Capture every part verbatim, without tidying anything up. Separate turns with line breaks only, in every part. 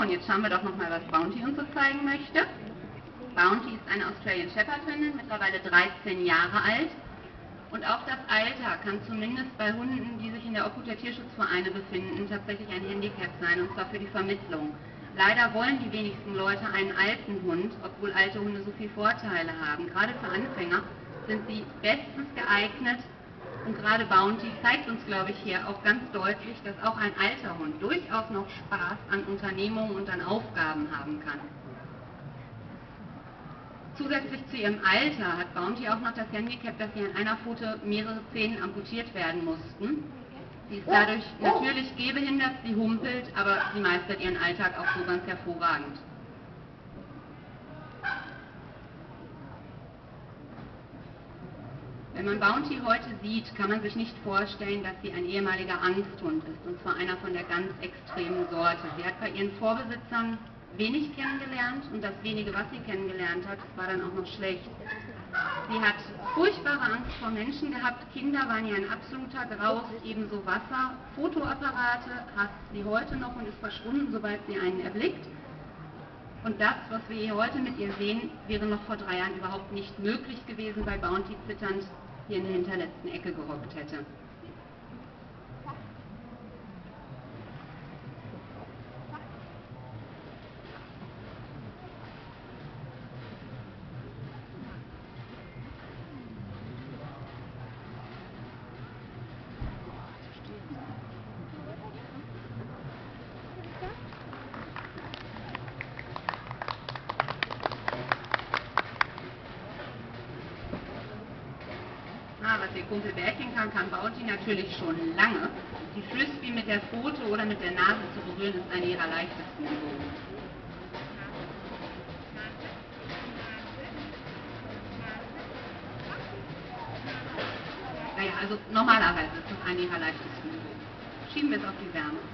und jetzt schauen wir doch nochmal, was Bounty uns so zeigen möchte. Bounty ist eine Australian Shepherd-Hündin, mittlerweile dreizehn Jahre alt. Und auch das Alter kann zumindest bei Hunden, die sich in der Obhut der Tierschutzvereine befinden, tatsächlich ein Handicap sein, und zwar für die Vermittlung. Leider wollen die wenigsten Leute einen alten Hund, obwohl alte Hunde so viele Vorteile haben. Gerade für Anfänger sind sie bestens geeignet, und gerade Bounty zeigt uns, glaube ich, hier auch ganz deutlich, dass auch ein alter Hund durchaus noch Spaß an Unternehmungen und an Aufgaben haben kann. Zusätzlich zu ihrem Alter hat Bounty auch noch das Handicap, dass sie an einer Pfote mehrere Zähne amputiert werden mussten. Sie ist dadurch natürlich gehbehindert, sie humpelt, aber sie meistert ihren Alltag auch so ganz hervorragend. Wenn man Bounty heute sieht, kann man sich nicht vorstellen, dass sie ein ehemaliger Angsthund ist, und zwar einer von der ganz extremen Sorte. Sie hat bei ihren Vorbesitzern wenig kennengelernt, und das wenige, was sie kennengelernt hat, war dann auch noch schlecht. Sie hat furchtbare Angst vor Menschen gehabt, Kinder waren ihr ein absoluter Graus, ebenso Wasser. Fotoapparate hasst sie heute noch und ist verschwunden, sobald sie einen erblickt. Und das, was wir hier heute mit ihr sehen, wäre noch vor drei Jahren überhaupt nicht möglich gewesen, weil Bounty zitternd hier in der hinterletzten Ecke gehockt hätte. Ah, was ihr Kumpel Bärchen kann, kann Bounty natürlich schon lange. Die Frisbee mit der Pfote oder mit der Nase zu berühren, ist eine ihrer leichtesten Übungen. Naja, also normalerweise ist das eine ihrer leichtesten Übungen. Schieben wir es auf die Wärme.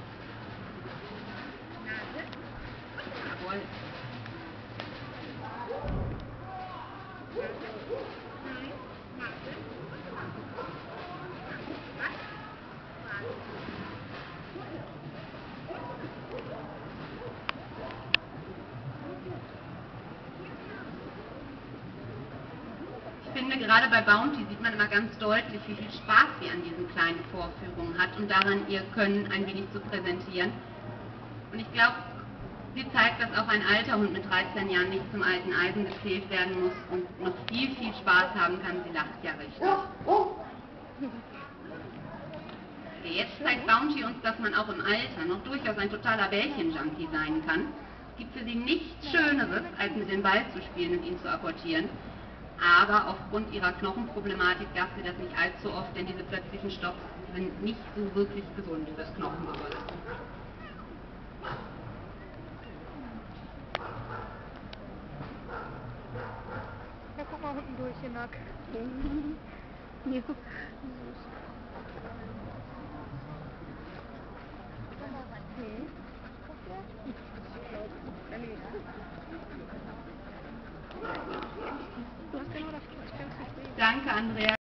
Jawohl. Ich finde, gerade bei Bounty sieht man immer ganz deutlich, wie viel Spaß sie an diesen kleinen Vorführungen hat und daran, ihr Können ein wenig zu präsentieren. Und ich glaube, sie zeigt, dass auch ein alter Hund mit dreizehn Jahren nicht zum alten Eisen gezählt werden muss und noch viel, viel Spaß haben kann. Sie lacht ja richtig. Okay, jetzt zeigt Bounty uns, dass man auch im Alter noch durchaus ein totaler Bällchen-Junkie sein kann. Es gibt für sie nichts Schöneres, als mit dem Ball zu spielen und ihn zu apportieren. Aber aufgrund ihrer Knochenproblematik darf sie das nicht allzu oft, denn diese plötzlichen Stopps sind nicht so wirklich gesund fürs Knochengerüst.
Ja, guck mal unten durch, hier nackt. Ja.
Danke, Andrea.